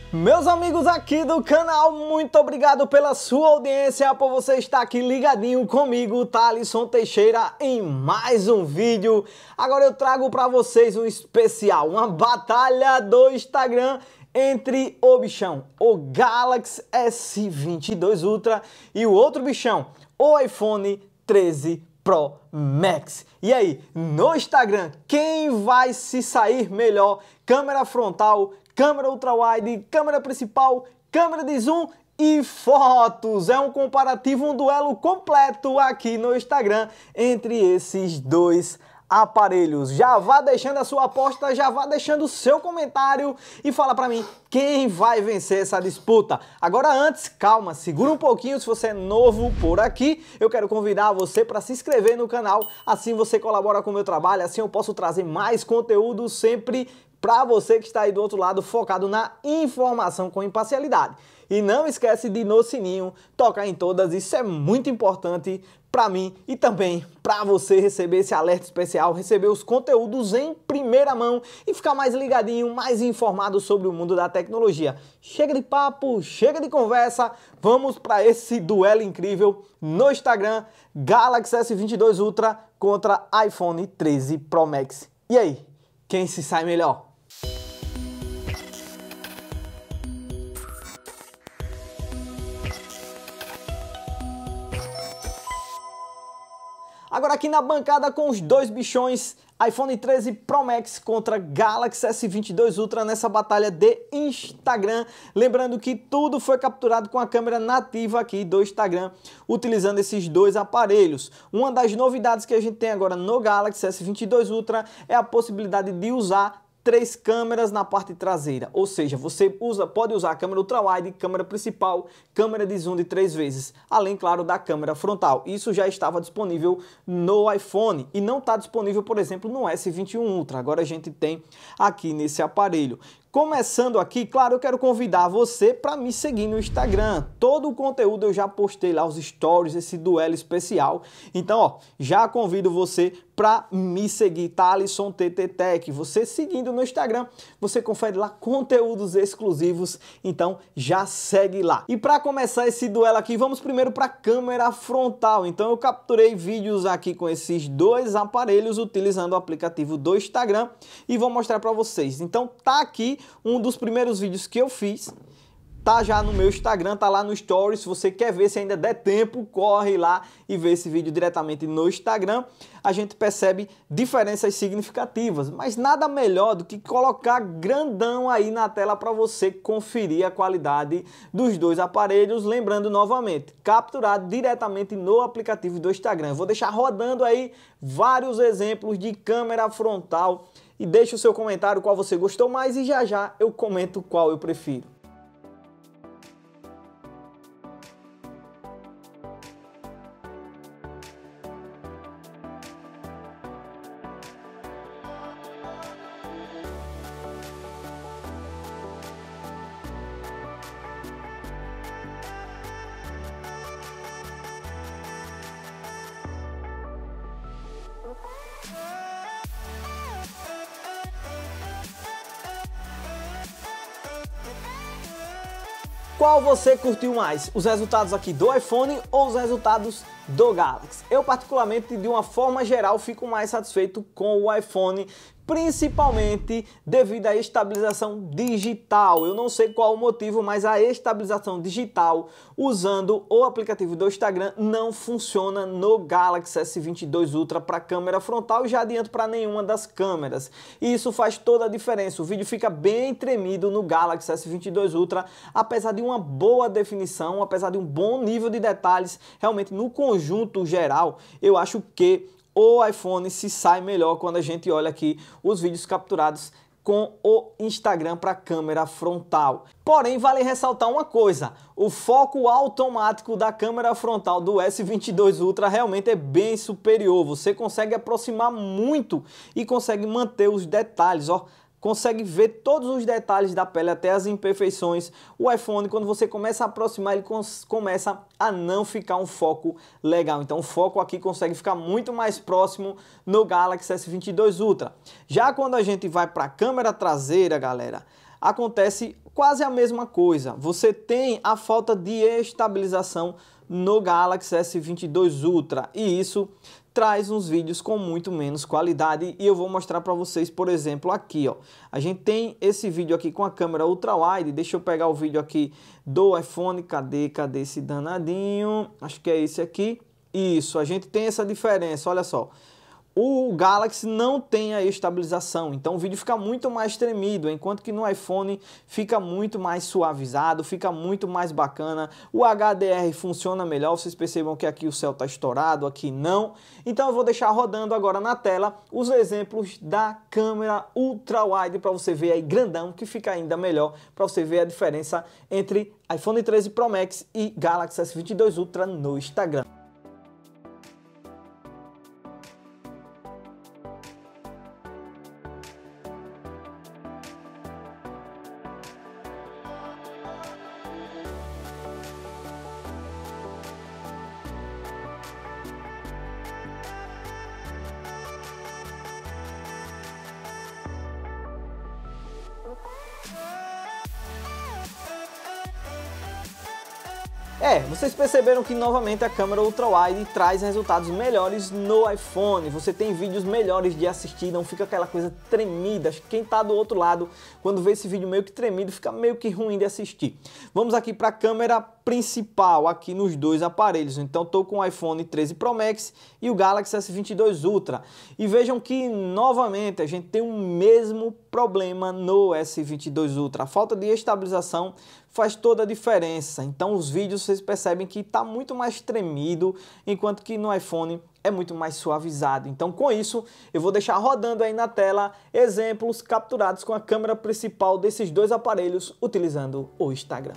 Meus amigos aqui do canal, muito obrigado pela sua audiência, por você estar aqui ligadinho comigo, Thalisson Teixeira, em mais um vídeo. Agora eu trago para vocês um especial, uma batalha do Instagram entre o bichão, o Galaxy S22 Ultra e o outro bichão, o iPhone 13 Pro Max. E aí, no Instagram, quem vai se sair melhor? Câmera frontal, câmera ultra-wide, câmera principal, câmera de zoom e fotos. É um comparativo, um duelo completo aqui no Instagram entre esses dois aparelhos. Já vá deixando a sua aposta, já vá deixando o seu comentário e fala pra mim quem vai vencer essa disputa. Agora antes, calma, segura um pouquinho. Se você é novo por aqui, eu quero convidar você para se inscrever no canal, assim você colabora com o meu trabalho, assim eu posso trazer mais conteúdo sempre para você que está aí do outro lado, focado na informação com imparcialidade. E não esquece de no sininho, tocar em todas, isso é muito importante para mim e também para você receber esse alerta especial, receber os conteúdos em primeira mão e ficar mais ligadinho, mais informado sobre o mundo da tecnologia. Chega de papo, chega de conversa, vamos para esse duelo incrível no Instagram, Galaxy S22 Ultra contra iPhone 13 Pro Max. E aí, quem se sai melhor? Agora aqui na bancada com os dois bichões, iPhone 13 Pro Max contra Galaxy S22 Ultra nessa batalha de Instagram. Lembrando que tudo foi capturado com a câmera nativa aqui do Instagram, utilizando esses dois aparelhos. Uma das novidades que a gente tem agora no Galaxy S22 Ultra é a possibilidade de usar 3 câmeras na parte traseira, ou seja, você pode usar a câmera ultra-wide, câmera principal, câmera de zoom de 3 vezes, além, claro, da câmera frontal. Isso já estava disponível no iPhone e não está disponível, por exemplo, no S21 Ultra. Agora a gente tem aqui nesse aparelho. Começando aqui, claro, eu quero convidar você para me seguir no Instagram. Todo o conteúdo eu já postei lá, os stories, esse duelo especial. Então, ó, já convido você para me seguir, Thalisson TT Tech. Você seguindo no Instagram, você confere lá conteúdos exclusivos. Então, já segue lá. E para começar esse duelo aqui, vamos primeiro para a câmera frontal. Então, eu capturei vídeos aqui com esses dois aparelhos utilizando o aplicativo do Instagram e vou mostrar para vocês. Então, tá aqui um dos primeiros vídeos que eu fiz, tá já no meu Instagram, tá lá no Stories. Se você quer ver, se ainda der tempo, corre lá e vê esse vídeo diretamente no Instagram. A gente percebe diferenças significativas, mas nada melhor do que colocar grandão aí na tela para você conferir a qualidade dos dois aparelhos. Lembrando novamente, capturado diretamente no aplicativo do Instagram. Eu vou deixar rodando aí vários exemplos de câmera frontal e deixe o seu comentário qual você gostou mais e já já eu comento qual eu prefiro. Qual você curtiu mais? Os resultados aqui do iPhone ou os resultados do Galaxy? Eu particularmente, de uma forma geral, fico mais satisfeito com o iPhone, principalmente devido à estabilização digital. Eu não sei qual o motivo, mas a estabilização digital usando o aplicativo do Instagram não funciona no Galaxy S22 Ultra para câmera frontal e já adianto para nenhuma das câmeras. E isso faz toda a diferença. O vídeo fica bem tremido no Galaxy S22 Ultra, apesar de uma boa definição, apesar de um bom nível de detalhes. Realmente, no conjunto geral, eu acho que o iPhone se sai melhor quando a gente olha aqui os vídeos capturados com o Instagram para câmera frontal. Porém, vale ressaltar uma coisa, o foco automático da câmera frontal do S22 Ultra realmente é bem superior. Você consegue aproximar muito e consegue manter os detalhes, ó. Consegue ver todos os detalhes da pele, até as imperfeições. O iPhone, quando você começa a aproximar, ele começa a não ficar um foco legal. Então o foco aqui consegue ficar muito mais próximo no Galaxy S22 Ultra. Já quando a gente vai para a câmera traseira, galera, acontece quase a mesma coisa. Você tem a falta de estabilização no Galaxy S22 Ultra e isso traz uns vídeos com muito menos qualidade e eu vou mostrar para vocês, por exemplo, aqui, ó. A gente tem esse vídeo aqui com a câmera ultra wide. Deixa eu pegar o vídeo aqui do iPhone. Cadê esse danadinho? Acho que é esse aqui. Isso, a gente tem essa diferença, olha só. O Galaxy não tem a estabilização, então o vídeo fica muito mais tremido, enquanto que no iPhone fica muito mais suavizado, fica muito mais bacana. O HDR funciona melhor, vocês percebam que aqui o céu está estourado, aqui não. Então eu vou deixar rodando agora na tela os exemplos da câmera ultra wide para você ver aí grandão, que fica ainda melhor, para você ver a diferença entre iPhone 13 Pro Max e Galaxy S22 Ultra no Instagram. Vocês perceberam que novamente a câmera ultra-wide traz resultados melhores no iPhone. Você tem vídeos melhores de assistir, não fica aquela coisa tremida. Quem tá do outro lado, quando vê esse vídeo meio que tremido, fica meio que ruim de assistir. Vamos aqui para a câmera principal, aqui nos dois aparelhos. Então tô com o iPhone 13 Pro Max e o Galaxy S22 Ultra. E vejam que novamente a gente tem o mesmo problema no S22 Ultra. A falta de estabilização faz toda a diferença. Então os vídeos vocês percebem que está muito mais tremido, enquanto que no iPhone é muito mais suavizado. Então com isso eu vou deixar rodando aí na tela exemplos capturados com a câmera principal desses dois aparelhos utilizando o Instagram.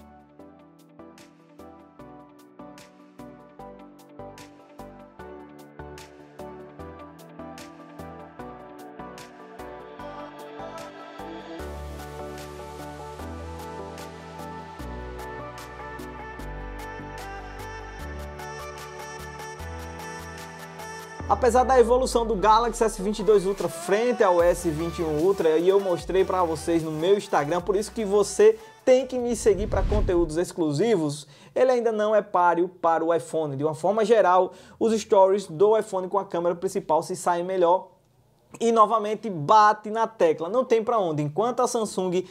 Apesar da evolução do Galaxy S22 Ultra frente ao S21 Ultra, e eu mostrei para vocês no meu Instagram, por isso que você tem que me seguir para conteúdos exclusivos, ele ainda não é páreo para o iPhone. De uma forma geral, os stories do iPhone com a câmera principal se saem melhor. E novamente bate na tecla, não tem para onde. Enquanto a Samsung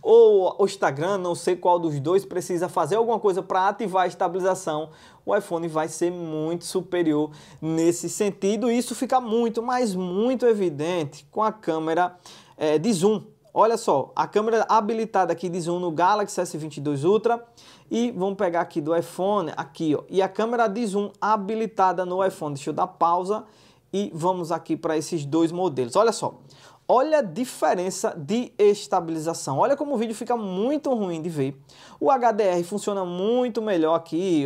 ou o Instagram, não sei qual dos dois, precisa fazer alguma coisa para ativar a estabilização, o iPhone vai ser muito superior nesse sentido. E isso fica muito, mas muito evidente com a câmera de zoom. Olha só, a câmera habilitada aqui de zoom no Galaxy S22 Ultra e vamos pegar aqui do iPhone, aqui ó, e a câmera de zoom habilitada no iPhone. Deixa eu dar pausa. E vamos aqui para esses dois modelos. Olha só, olha a diferença de estabilização. Olha como o vídeo fica muito ruim de ver. O HDR funciona muito melhor aqui,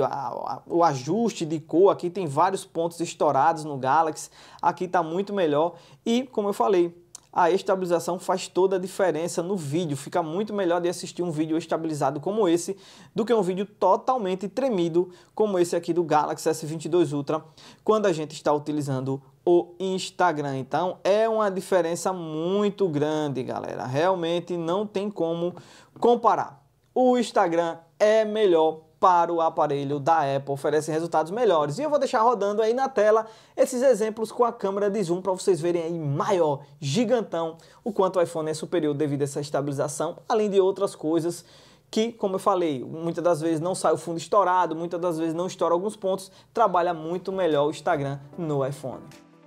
o ajuste de cor, aqui tem vários pontos estourados no Galaxy. Aqui está muito melhor e, como eu falei, a estabilização faz toda a diferença no vídeo. Fica muito melhor de assistir um vídeo estabilizado como esse do que um vídeo totalmente tremido como esse aqui do Galaxy S22 Ultra quando a gente está utilizando o Instagram. Então é uma diferença muito grande, galera. Realmente não tem como comparar. O Instagram é melhor para o aparelho da Apple, oferece resultados melhores. E eu vou deixar rodando aí na tela esses exemplos com a câmera de zoom para vocês verem aí maior, gigantão, o quanto o iPhone é superior devido a essa estabilização, além de outras coisas que, como eu falei, muitas das vezes não sai o fundo estourado, muitas das vezes não estoura alguns pontos, trabalha muito melhor o Instagram no iPhone.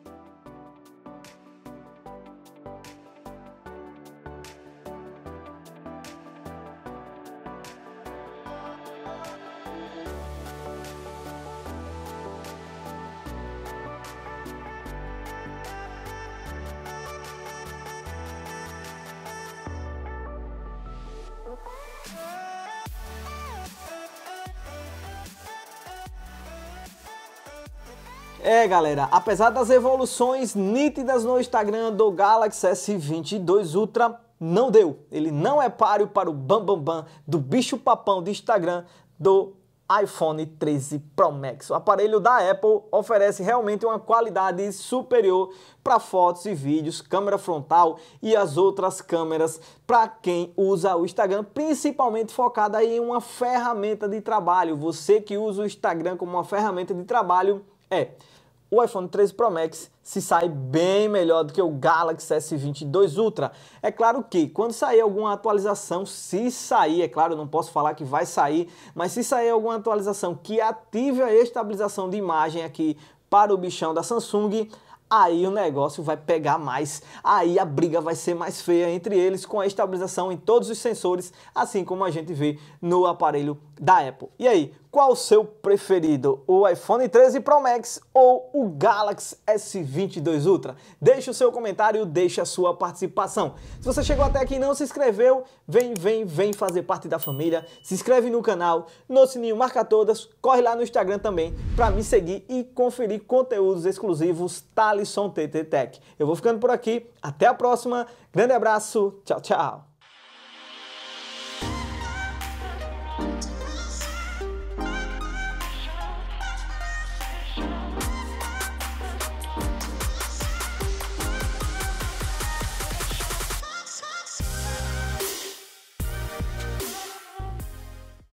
Galera, apesar das evoluções nítidas no Instagram do Galaxy S22 Ultra, não deu. Ele não é páreo para o bam bam bam do bicho papão de Instagram do iPhone 13 Pro Max. O aparelho da Apple oferece realmente uma qualidade superior para fotos e vídeos, câmera frontal e as outras câmeras para quem usa o Instagram, principalmente focada em uma ferramenta de trabalho. Você que usa o Instagram como uma ferramenta de trabalho, o iPhone 13 Pro Max se sai bem melhor do que o Galaxy S22 Ultra. É claro que quando sair alguma atualização, se sair, é claro, eu não posso falar que vai sair, mas se sair alguma atualização que ative a estabilização de imagem aqui para o bichão da Samsung, aí o negócio vai pegar mais, aí a briga vai ser mais feia entre eles com a estabilização em todos os sensores, assim como a gente vê no aparelho da Apple. E aí, qual o seu preferido? O iPhone 13 Pro Max ou o Galaxy S22 Ultra? Deixe o seu comentário, deixe a sua participação. Se você chegou até aqui e não se inscreveu, vem fazer parte da família, se inscreve no canal, no sininho marca todas, corre lá no Instagram também para me seguir e conferir conteúdos exclusivos Thalisson TT Tech. Eu vou ficando por aqui, até a próxima, grande abraço, tchau, tchau!